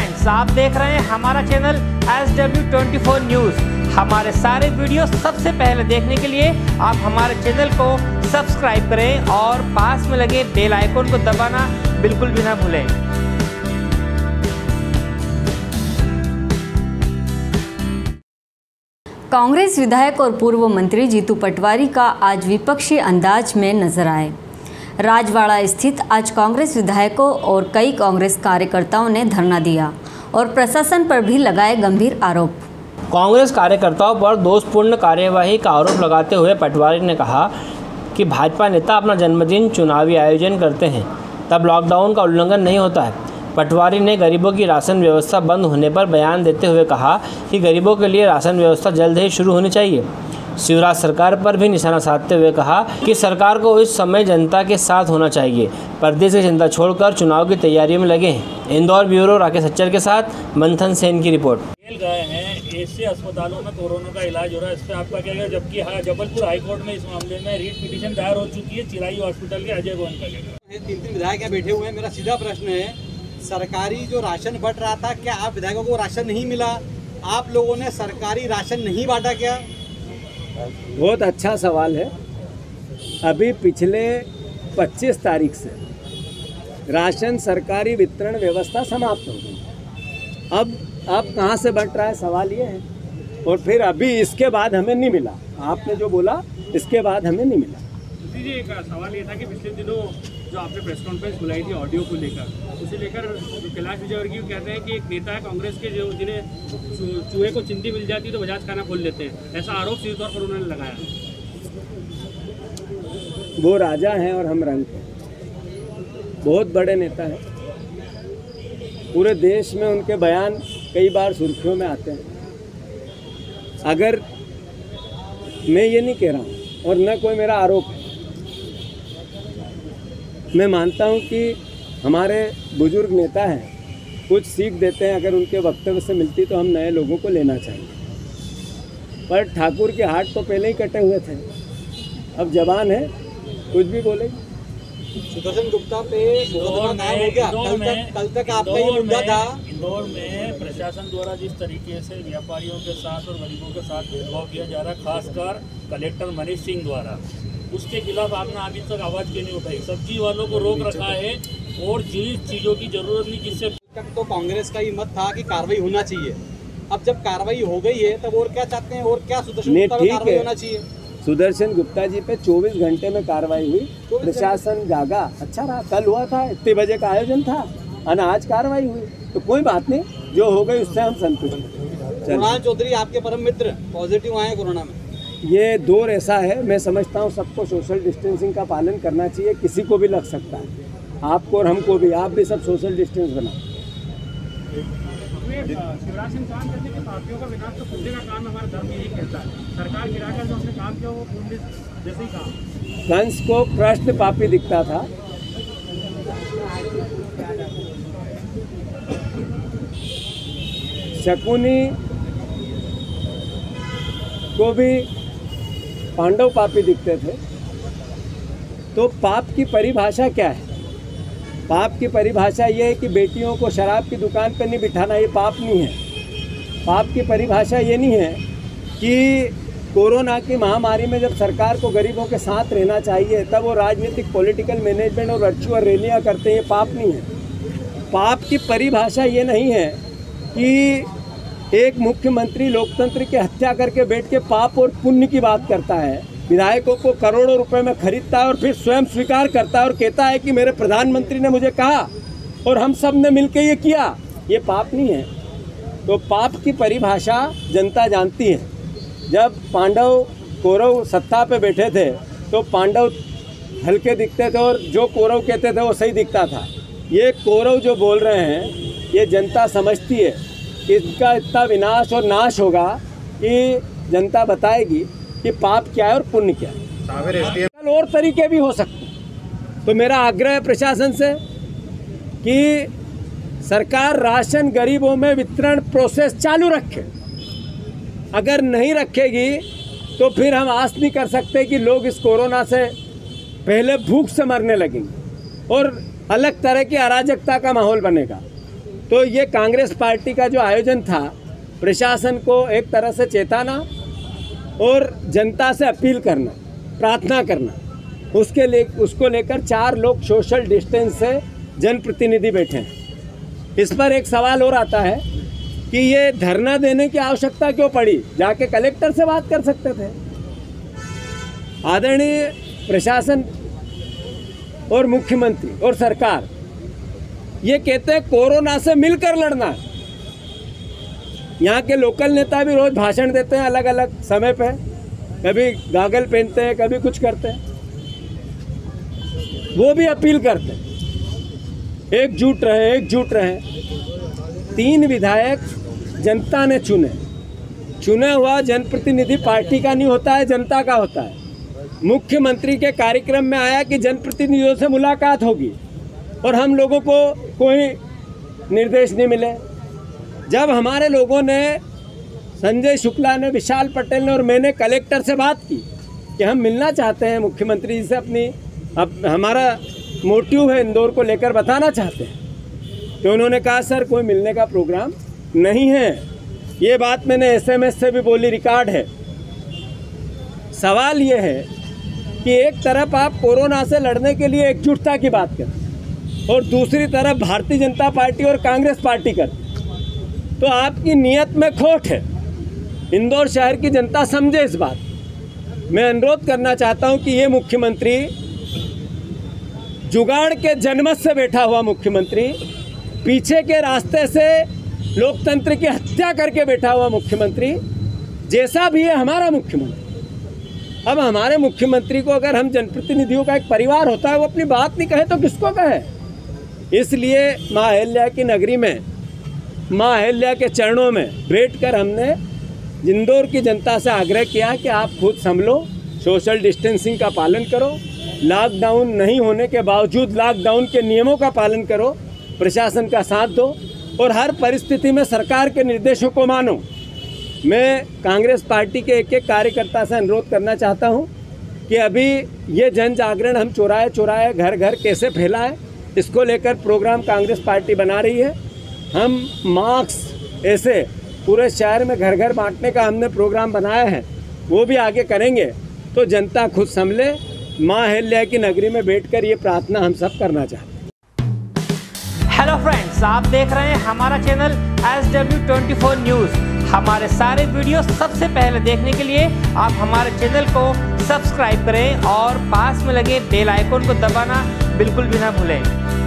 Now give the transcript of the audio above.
Friends, आप देख रहे हैं हमारा चैनल SW24 न्यूज़। हमारे सारे वीडियो सबसे पहले देखने के लिए आप हमारे चैनल को सब्सक्राइब करें और पास में लगे बेल आइकन को दबाना बिल्कुल भी ना भूलें। कांग्रेस विधायक और पूर्व मंत्री जीतू पटवारी का आज विपक्षी अंदाज में नजर आए। राजवाड़ा स्थित आज कांग्रेस विधायकों और कई कांग्रेस कार्यकर्ताओं ने धरना दिया और प्रशासन पर भी लगाए गंभीर आरोप। कांग्रेस कार्यकर्ताओं पर दोषपूर्ण कार्यवाही का आरोप लगाते हुए पटवारी ने कहा कि भाजपा नेता अपना जन्मदिन चुनावी आयोजन करते हैं, तब लॉकडाउन का उल्लंघन नहीं होता है। पटवारी ने गरीबों की राशन व्यवस्था बंद होने पर बयान देते हुए कहा कि गरीबों के लिए राशन व्यवस्था जल्द ही शुरू होनी चाहिए। शिवराज सरकार पर भी निशाना साधते हुए कहा कि सरकार को इस समय जनता के साथ होना चाहिए, प्रदेश की चिंता छोड़कर चुनाव की तैयारियों में लगे हैं। इंदौर ब्यूरो राकेश सच्चर के साथ मंथन सेन की रिपोर्ट। गए हैं ऐसे अस्पतालों में कोरोना का इलाज हो रहा है, इस पर आपका क्या है? जबकि जबलपुर हाईकोर्ट में इस मामले में रीट पिटीशन दायर हो चुकी है चिराई हॉस्पिटल के अजय गोविंद का। 3 विधायक यहाँ बैठे हुए हैं। मेरा सीधा प्रश्न है, सरकारी जो राशन बंट रहा था, क्या आप विधायकों को राशन नहीं मिला? आप लोगों ने सरकारी राशन नहीं बांटा क्या? बहुत अच्छा सवाल है। अभी पिछले 25 तारीख से राशन सरकारी वितरण व्यवस्था समाप्त हो गई। अब कहाँ से बंट रहा है, सवाल ये है। और फिर अभी इसके बाद हमें नहीं मिला, आपने जो बोला इसके बाद हमें नहीं मिला। जी, एक सवाल ये था कि पिछले दिनों जो आपने प्रेस कॉन्फ्रेंस बुलाई थी ऑडियो को लेकर, उसे लेकर कैलाश विजयवर्गीय कहते हैं कि एक नेता है कांग्रेस के जो जिन्हें चूहे को चिंदी मिल जाती है तो बजाज खाना खोल लेते हैं, ऐसा आरोप सीधे तौर पर उन्होंने लगाया। वो राजा हैं और हम रंक हैं। बहुत बड़े नेता हैं, पूरे देश में उनके बयान कई बार सुर्खियों में आते हैं। अगर मैं ये नहीं कह रहा हूँ और न कोई मेरा आरोप है, मैं मानता हूँ कि हमारे बुजुर्ग नेता हैं, कुछ सीख देते हैं, अगर उनके वक्तव्य से मिलती तो हम नए लोगों को लेना चाहिए। पर ठाकुर के हाथ तो पहले ही कटे हुए थे, अब जवान है, कुछ भी बोलेगी। सुदर्शन गुप्ता पे कल तक आपका ये मुद्दा था। इंदौर में प्रशासन द्वारा जिस तरीके से व्यापारियों के साथ और गरीबों के साथ भेदभाव किया जा रहा है, खासकर कलेक्टर मनीष सिंह द्वारा, उसके खिलाफ आपने अभी तक आवाज़ क्यों नहीं उठाई? सब्जी वालों को रोक रखा है और जिस चीज़ों की जरूरत नहीं, जिससे तक तो कांग्रेस का ये मत था कि कार्रवाई होना चाहिए। अब जब कार्रवाई हो गई है तब और क्या चाहते हैं? और क्या सुदर्शन गुप्ता पे कार्रवाई होना चाहिए? सुदर्शन गुप्ता जी पे 24 घंटे में कार्रवाई हुई, प्रशासन जागा, अच्छा रहा। कल हुआ था, इतने बजे का आयोजन था, आज कार्रवाई हुई, तो कोई बात नहीं, जो हो गई उससे हम संतुष्ट। कुणाल चौधरी आपके परम मित्र पॉजिटिव आए कोरोना में। ये दौर ऐसा है, मैं समझता हूँ सबको सोशल डिस्टेंसिंग का पालन करना चाहिए। किसी को भी लग सकता है, आपको और हमको भी। आप भी सब सोशल डिस्टेंस बनाओ। शिवराज सिंह चौहान कहते हैं कि पार्टियों का विनाश तो पूरे का काम हमारा धर्म यही कहता है। सरकार गिराकर जो हमने काम किया वो पूर्ण जैसे ही काम। कंस को कृष्ण पापी दिखता था, शकुनी को भी पांडव पापी दिखते थे। तो पाप की परिभाषा क्या है? पाप की परिभाषा ये है कि बेटियों को शराब की दुकान पर नहीं बिठाना, ये पाप नहीं है। पाप की परिभाषा ये नहीं है कि कोरोना की महामारी में जब सरकार को गरीबों के साथ रहना चाहिए तब वो राजनीतिक पॉलिटिकल मैनेजमेंट और वर्चुअल रैलियाँ करते हैं, ये पाप नहीं है। पाप की परिभाषा ये नहीं है कि एक मुख्यमंत्री लोकतंत्र की हत्या करके बैठ के पाप और पुण्य की बात करता है, विधायकों को करोड़ों रुपए में खरीदता है और फिर स्वयं स्वीकार करता है और कहता है कि मेरे प्रधानमंत्री ने मुझे कहा और हम सब ने मिलकर ये किया। ये पाप नहीं है। तो पाप की परिभाषा जनता जानती है। जब पांडव कौरव सत्ता पे बैठे थे तो पांडव हल्के दिखते थे और जो कौरव कहते थे वो सही दिखता था। ये कौरव जो बोल रहे हैं, ये जनता समझती है कि इसका इतना विनाश और नाश होगा कि जनता बताएगी कि पाप क्या है और पुण्य क्या है। और तरीके भी हो सकते हैं। तो मेरा आग्रह है प्रशासन से कि सरकार राशन गरीबों में वितरण प्रोसेस चालू रखे। अगर नहीं रखेगी तो फिर हम आस नहीं कर सकते कि लोग इस कोरोना से पहले भूख से मरने लगेंगे और अलग तरह की अराजकता का माहौल बनेगा। तो ये कांग्रेस पार्टी का जो आयोजन था, प्रशासन को एक तरह से चेताना और जनता से अपील करना, प्रार्थना करना, उसको लेकर 4 लोग सोशल डिस्टेंस से जनप्रतिनिधि बैठे हैं। इस पर एक सवाल और आता है कि ये धरना देने की आवश्यकता क्यों पड़ी, जाके कलेक्टर से बात कर सकते थे। आदरणीय प्रशासन और मुख्यमंत्री और सरकार ये कहते हैं कोरोना से मिलकर लड़ना। यहाँ के लोकल नेता भी रोज भाषण देते हैं अलग अलग समय पे, कभी गागल पहनते हैं, कभी कुछ करते हैं। वो भी अपील करते हैं एकजुट रहे, एकजुट रहे। 3 विधायक जनता ने चुने हुआ जनप्रतिनिधि पार्टी का नहीं होता है, जनता का होता है। मुख्यमंत्री के कार्यक्रम में आया कि जनप्रतिनिधियों से मुलाकात होगी और हम लोगों को कोई निर्देश नहीं मिले। जब हमारे लोगों ने, संजय शुक्ला ने, विशाल पटेल ने और मैंने कलेक्टर से बात की कि हम मिलना चाहते हैं मुख्यमंत्री जी से, हमारा मोटिव है इंदौर को लेकर बताना चाहते हैं, तो उन्होंने कहा सर कोई मिलने का प्रोग्राम नहीं है। ये बात मैंने SMS से भी बोली, रिकॉर्ड है। सवाल ये है कि एक तरफ आप कोरोना से लड़ने के लिए एकजुटता की बात करें और दूसरी तरफ भारतीय जनता पार्टी और कांग्रेस पार्टी करते, तो आपकी नीयत में खोट है। इंदौर शहर की जनता समझे इस बात। मैं अनुरोध करना चाहता हूं कि ये मुख्यमंत्री, जुगाड़ के जनमत से बैठा हुआ मुख्यमंत्री, पीछे के रास्ते से लोकतंत्र की हत्या करके बैठा हुआ मुख्यमंत्री, जैसा भी है हमारा मुख्यमंत्री। अब हमारे मुख्यमंत्री को अगर हम जनप्रतिनिधियों का एक परिवार होता है, वो अपनी बात नहीं कहे तो किसको कहे। इसलिए माँ अहिल्या की नगरी में, माँ अहिल्या के चरणों में बैठकर हमने इंदौर की जनता से आग्रह किया कि आप खुद संभलो, सोशल डिस्टेंसिंग का पालन करो, लॉकडाउन नहीं होने के बावजूद लॉकडाउन के नियमों का पालन करो, प्रशासन का साथ दो और हर परिस्थिति में सरकार के निर्देशों को मानो। मैं कांग्रेस पार्टी के एक कार्यकर्ता से अनुरोध करना चाहता हूं कि अभी ये जन जागरण हम चौराहे चौराहे, घर घर कैसे फैलाएं, इसको लेकर प्रोग्राम कांग्रेस पार्टी बना रही है। हम मास्क ऐसे पूरे शहर में घर घर बांटने का हमने प्रोग्राम बनाया है, वो भी आगे करेंगे। तो जनता खुद संभले। माँ अहिल्या की नगरी में बैठकर ये प्रार्थना हम सब करना चाहते हैं। हेलो फ्रेंड्स, आप देख रहे हैं हमारा चैनल SW24 न्यूज़। हमारे सारे वीडियो सबसे पहले देखने के लिए आप हमारे चैनल को सब्सक्राइब करें और पास में लगे बेल आइकन को दबाना बिल्कुल भी ना भूलें।